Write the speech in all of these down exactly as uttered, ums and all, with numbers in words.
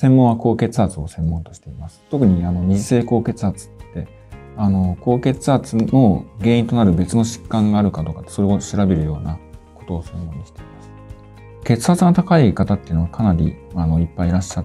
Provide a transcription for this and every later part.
専門は高血圧を専門としています。特にあの二次性高血圧ってあの高血圧の原因となる別の疾患があるかどうか、それを調べるようなことを専門にしています。血圧が高い方っていうのはかなりあのいっぱいいらっしゃって、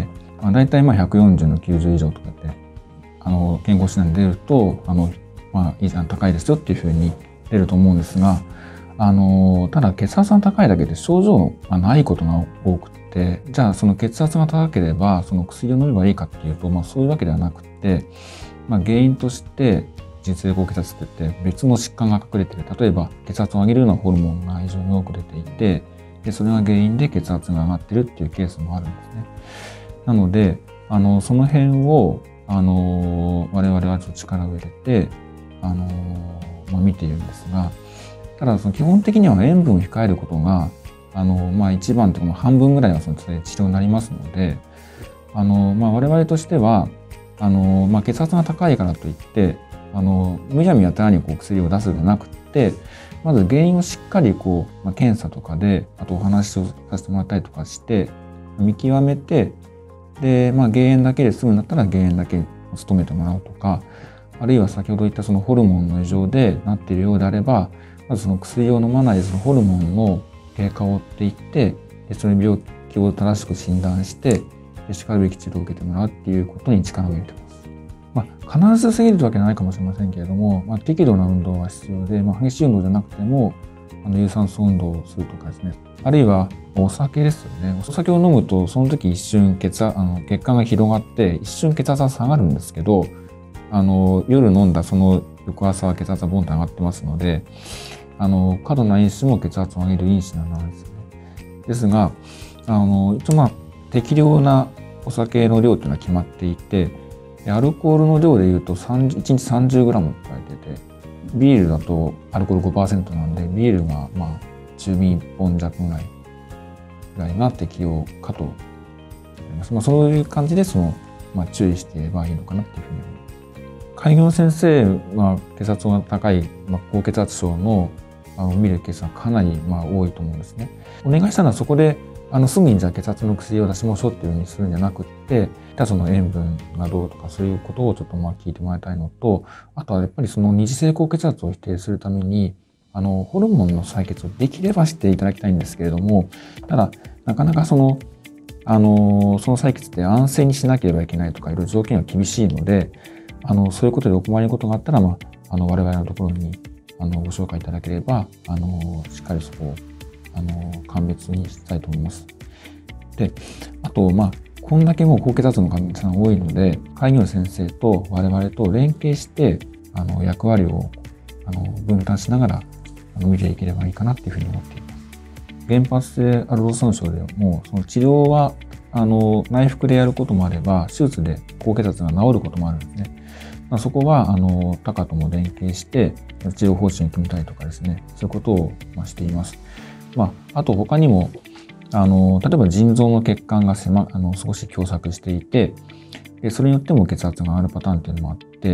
まあ、大体まあひゃくよんじゅうのきゅうじゅう以上とかってあの健康診断に出るとあの、まあ、高いですよっていうふうに出ると思うんですが、あのただ血圧が高いだけで症状がないことが多くて、じゃあその血圧が高ければその薬を飲めばいいかっていうと、まあ、そういうわけではなくて、まあ、原因として二次性高血圧って言って別の疾患が隠れている。例えば血圧を上げるようなホルモンが非常に多く出ていて、でそれが原因で血圧が上がってるっていうケースもあるんですね。なのであのその辺をあの我々はちょっと力を入れてあの、まあ、見ているんですが、ただその基本的には塩分を控えることがあの、まあ、一番というか半分ぐらいはその治療になりますので、あの、まあ、我々としてはあの、まあ、血圧が高いからといってあのむやみやたらにこう薬を出すのではなくて、まず原因をしっかりこう、まあ、検査とかであとお話をさせてもらったりとかして見極めて、で、まあ、減塩だけで済むんだったら減塩だけ努めてもらうとか、あるいは先ほど言ったそのホルモンの異常でなっているようであれば、まずその薬を飲まないでそのホルモンの経過を追っていって、でその病気を正しく診断してでしかるべき治療を受けてもらうっていうことに力を入れてます。まあ、必ず過ぎるわけないかもしれませんけれども、まあ、適度な運動が必要で、まあ、激しい運動じゃなくてもあの有酸素運動をするとかですね、あるいはお酒ですよね。お酒を飲むとその時一瞬血圧あの血管が広がって一瞬血圧が下がるんですけど、あの夜飲んだその翌朝は血圧がボンと上がってますので、あの過度な飲酒も血圧を上げる因子なんですよね。ですがあの一応まあ適量なお酒の量というのは決まっていて、アルコールの量でいうといちにち さんじゅうグラム って書いてて、ビールだとアルコール ごパーセント なんで、ビールがまあ中瓶いっぽん弱ぐらいぐらいが適量かと思います。まあ、そういう感じでその、まあ、注意していればいいのかなっていうふうに思います。開業の先生は血圧が高い、まあ、高血圧症のあの見るケースはかなりまあ多いと思うんですね。お願いしたのはそこであのすぐにじゃあ血圧の薬を出しましょうっていうふうにするんじゃなくって、じゃあその塩分がどうとかそういうことをちょっとまあ聞いてもらいたいのと、あとはやっぱりその二次性高血圧を否定するためにあのホルモンの採血をできればしていただきたいんですけれども、ただなかなかそのあのその採血って安静にしなければいけないとかいろいろ条件が厳しいので、あのそういうことでお困りのことがあったら、まあ、あの我々のところにあのご紹介いただければあのしっかりそこをあの鑑別にしたいと思います。で、あとまあこんだけもう高血圧の患者さんが多いので、開業医先生と我々と連携してあの役割をあの分担しながらあの見ていければいいかなっていうふうに思っています。原発性アルド損傷でもその治療はあの内服でやることもあれば、手術で高血圧が治ることもあるんですね。まあ、そこはあの他科とも連携して治療方針を組みたりとかですね、そういうことをまあしています。まあ、あと他にもあの例えば腎臓の血管が狭あの少し狭窄していて、でそれによっても血圧が上がるパターンっていうのもあって、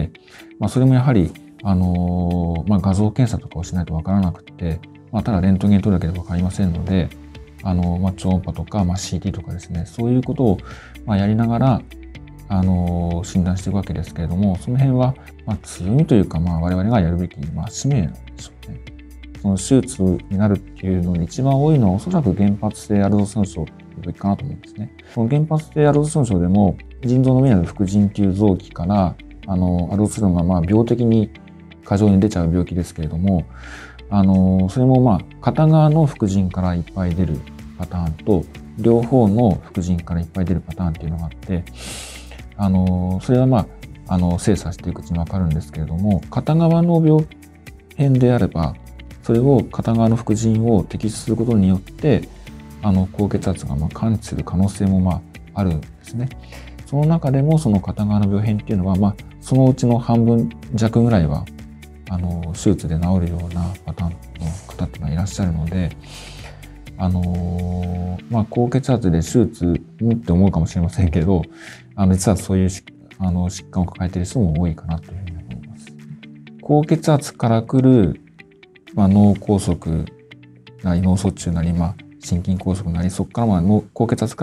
まあ、それもやはりあの、まあ、画像検査とかをしないとわからなくて、まあ、ただレントゲン取るだけでわかりませんので、あの、まあ、超音波とか、まあ、シーティー とかですね、そういうことをまあやりながらあの診断していくわけですけれども、その辺はまあ強みというか、まあ、我々がやるべきまあ使命なんでしょうね。その手術になるっていうので一番多いのはおそらく原発性アルド損傷というべきかなと思うんですね。その原発性アルド損傷でも腎臓の目にある副腎っていう臓器からあのアルド損傷がまあ病的に過剰に出ちゃう病気ですけれども、あのそれもまあ片側の副腎からいっぱい出るパターンと両方の副腎からいっぱい出るパターンっていうのがあって、あのそれはまああの精査していくうちに分かるんですけれども、片側の病変であればそれを片側の副腎を摘出することによってあの高血圧がまあ完治する可能性もまああるんですね。その中でもその片側の病変っていうのは、まあ、そのうちの半分弱ぐらいはあの手術で治るようなパターンの方っていうのはいらっしゃるので、あのまあ、高血圧で手術って思うかもしれませんけど、あの実はそういうあの疾患を抱えている人も多いかなというふうに思います。高血圧から来る、まあ、脳梗塞なり脳卒中なり、まあ、心筋梗塞なり、そこからまあ脳高血圧から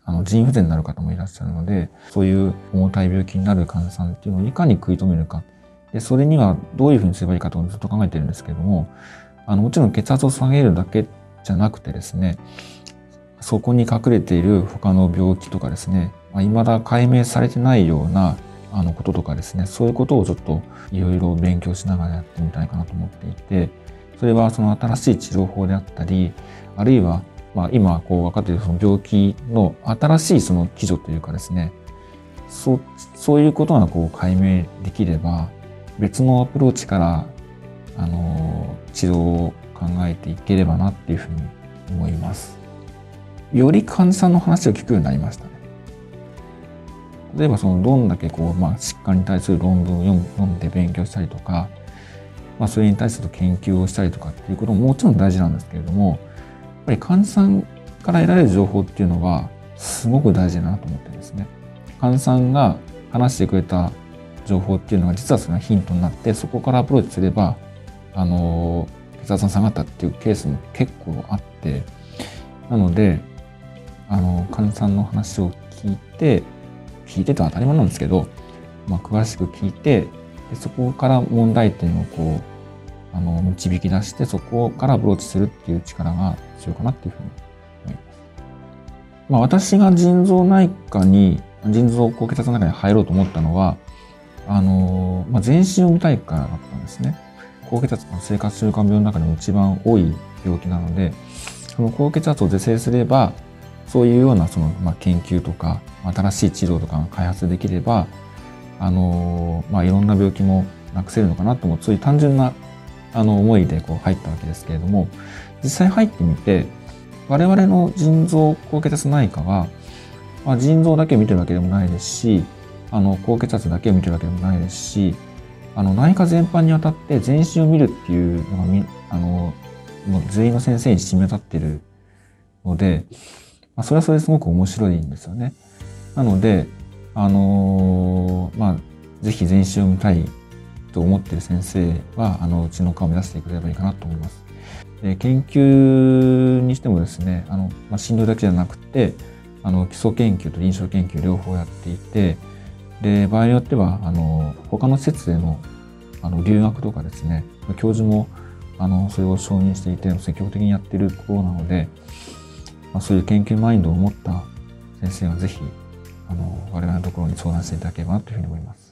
あの腎不全になる方もいらっしゃるので、そういう重たい病気になる患者さんっていうのをいかに食い止めるか。で、それにはどういうふうにすればいいかとずっと考えてるんですけれども、あの、もちろん血圧を下げるだけじゃなくてですね、そこに隠れている他の病気とかですね、まあ、未だ解明されてないようなあのこととかですね、そういうことをちょっといろいろ勉強しながらやってみたいかなと思っていて、それはその新しい治療法であったり、あるいはまあ今こう分かっているその病気の新しいその基準というかですね、そう、そういうことがこう解明できれば、別のアプローチからあの治療を考えていければなっていうふうに思います。より患者さんの話を聞くようになりましたね。例えばそのどんだけこう、まあ、疾患に対する論文を読む読んで勉強したりとか、まあ、それに対する研究をしたりとかっていうことももちろん大事なんですけれども、やっぱり患者さんから得られる情報っていうのはすごく大事だなと思ってですね。患者さんが話してくれた情報っていうのが実はそれがヒントになって、そこからアプローチすれば、あの、血圧が下がったっていうケースも結構あって、なので、あの、患者さんの話を聞いて、聞いてとは当たり前なんですけど、まあ、詳しく聞いて、でそこから問題点をこう、あの、導き出して、そこからアプローチするっていう力が必要かなっていうふうに思います。まあ、私が腎臓内科に、腎臓高血圧の中に入ろうと思ったのは、あの、まあ、全身を見たいからだったんですね。高血圧の生活習慣病の中でも一番多い病気なので、その高血圧を是正すれば、そういうようなその、まあ、研究とか、新しい治療とかが開発できれば、あの、まあ、いろんな病気もなくせるのかなと思う、そういう単純な、あの、思いでこう入ったわけですけれども、実際入ってみて、我々の腎臓高血圧内科は、まあ、腎臓だけを見てるわけでもないですし、あの、高血圧だけを見てるわけでもないですし、あの、内科全般にわたって全身を見るっていうのがみ、あの、もう全員の先生に染み渡っているので、まあ、それはそれですごく面白いんですよね。なので、あのー、まあ、ぜひ全身を見たいと思っている先生は、あの、うちの科を目指してくれればいいかなと思います。で、研究にしてもですね、あの、まあ、診療だけじゃなくて、あの、基礎研究と臨床研究両方やっていて、で、場合によっては、あの、他の施設での、あの、留学とかですね、教授も、あの、それを承認していて、積極的にやっているところなので、まあ、そういう研究マインドを持った先生はぜひ、あの、我々のところに相談していただければなというふうに思います。